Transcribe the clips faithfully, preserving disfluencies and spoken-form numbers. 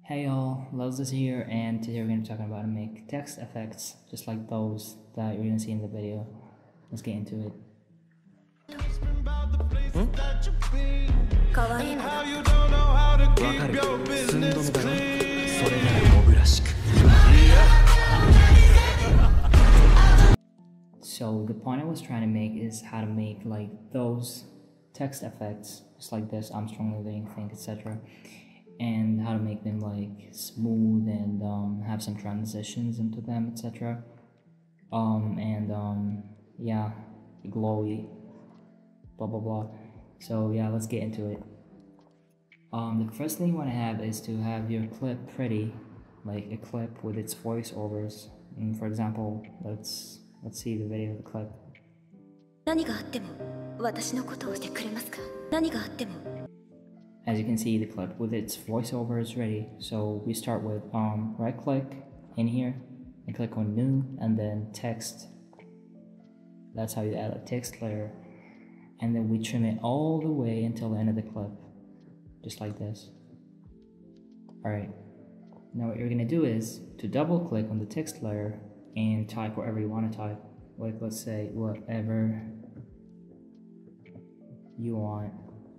Hey y'all, Loves is here, and today we're going to be talking about how to make text effects just like those that you're going to see in the video. Let's get into it. So the point I was trying to make is how to make like those text effects just like this, I'm strongly leaning, think, et cetera, and how to make them like smooth and um, have some transitions into them, et cetera. Um, and um, yeah, glowy, blah blah blah. So yeah, let's get into it. Um, the first thing you want to have is to have your clip pretty, like a clip with its voiceovers. And for example, let's let's see the video of the clip. 何があっても私のことをしてくれますか? 何があっても As you can see, the clip with its voiceover is ready. So we start with um, right click in here and click on new and then text. That's how you add a text layer. And then we trim it all the way until the end of the clip. Just like this. Alright. Now what you're going to do is to double click on the text layer and type whatever you want to type. Like let's say whatever you want.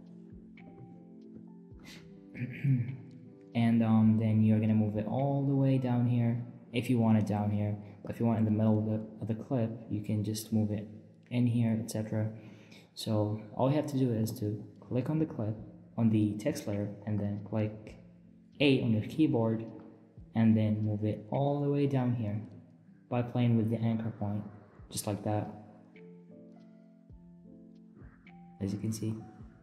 And um, then you're gonna move it all the way down here if you want it down here. But if you want it in the middle of the, of the clip, you can just move it in here, et cetera. So all you have to do is to click on the clip on the text layer and then click A on your keyboard and then move it all the way down here by playing with the anchor point, just like that, as you can see.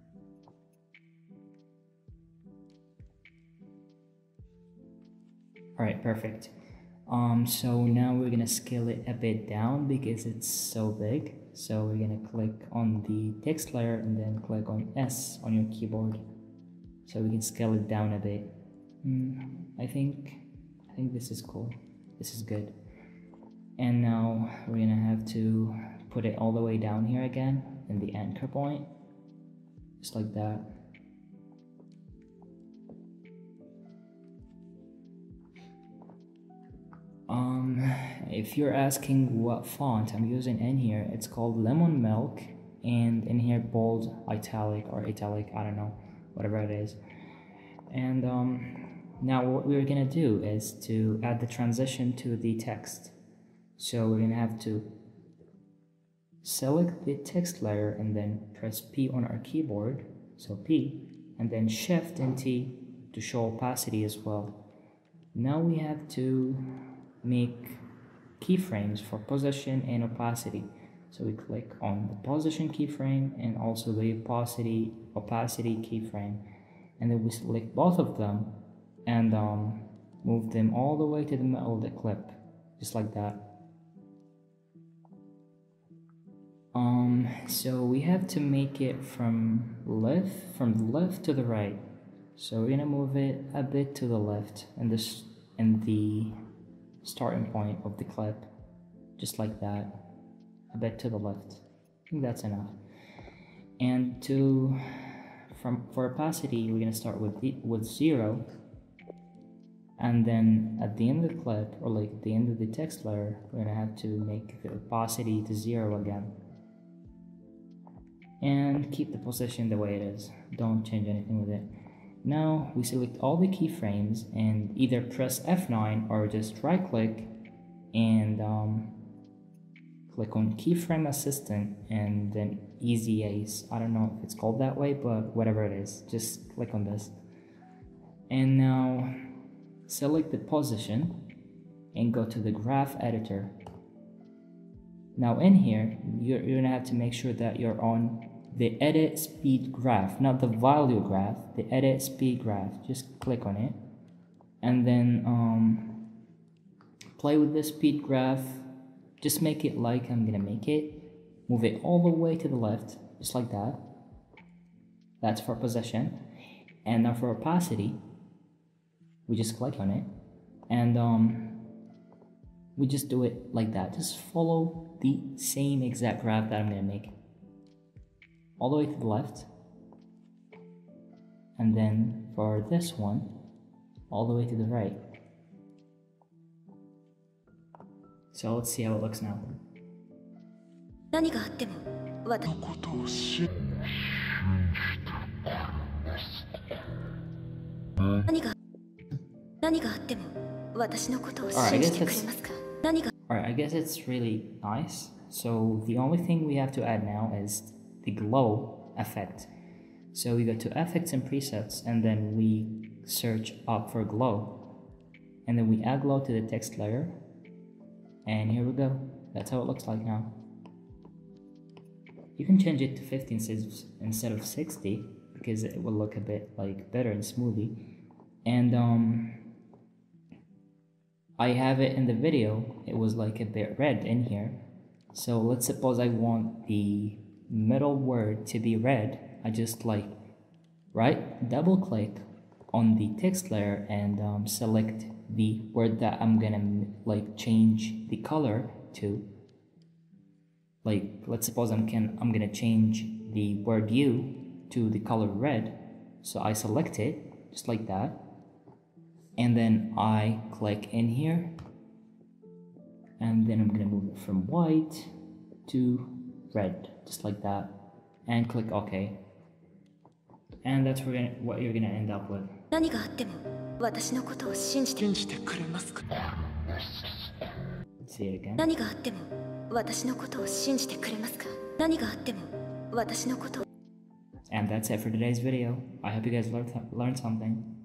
Alright, perfect. Um, so now we're gonna scale it a bit down because it's so big. So we're gonna click on the text layer and then click on S on your keyboard, so we can scale it down a bit. Mm, I think I think this is cool. This is good. And now we're gonna have to put it all the way down here again in the anchor point, just like that. Um, if you're asking what font I'm using in here, it's called Lemon Milk, and in here bold, italic, or italic, I don't know, whatever it is. And um, now what we're gonna do is to add the transition to the text. So we're gonna have to select the text layer and then press P on our keyboard, so P, and then Shift and T to show opacity as well. Now we have to make keyframes for position and opacity. So we click on the position keyframe and also the opacity opacity keyframe, and then we select both of them and um, move them all the way to the middle of the clip, just like that. Um, so we have to make it from left from the left to the right. So we're gonna move it a bit to the left and this and the starting point of the clip, just like that, a bit to the left. I think that's enough. And to from for opacity, we're gonna start with the, with zero, and then at the end of the clip, or like at the end of the text layer, we're gonna have to make the opacity to zero again, and keep the position the way it is. Don't change anything with it. Now we select all the keyframes and either press F nine or just right click and um, click on keyframe assistant and then easy ace. I don't know if it's called that way, but whatever it is, just click on this. And now select the position and go to the graph editor. Now in here, you're, you're gonna have to make sure that you're on the edit speed graph, not the value graph, the edit speed graph. Just click on it and then um, play with the speed graph. Just make it like I'm gonna make it. Move it all the way to the left, just like that. That's for position. And now for opacity, we just click on it and um, we just do it like that. Just follow the same exact graph that I'm gonna make, all the way to the left. And then for this one, all the way to the right. So let's see how it looks now. 何があっても私のことを信何が何があっても私のことを信じてくれますか何が Alright, I guess it's really nice. So the only thing we have to add now is the glow effect. So we go to effects and presets and then we search up for glow. And then we add glow to the text layer. And here we go. That's how it looks like now. You can change it to fifty instead of sixty because it will look a bit like better and smoothly. And um I have it in the video, it was like a bit red in here. So let's suppose I want the middle word to be red. I just like right double click on the text layer and um, select the word that I'm gonna like change the color to. Like let's suppose I'm can I'm gonna change the word you to the color red. So I select it just like that. And then I click in here and then I'm gonna move it from white to red, just like that, and click OK. And that's what you're gonna, what you're gonna end up with. 何があっても私のことを信じてくれますか Let's see it again. 何があっても私のことを信じてくれますか何があっても私のことを And that's it for today's video. I hope you guys learned, learned something.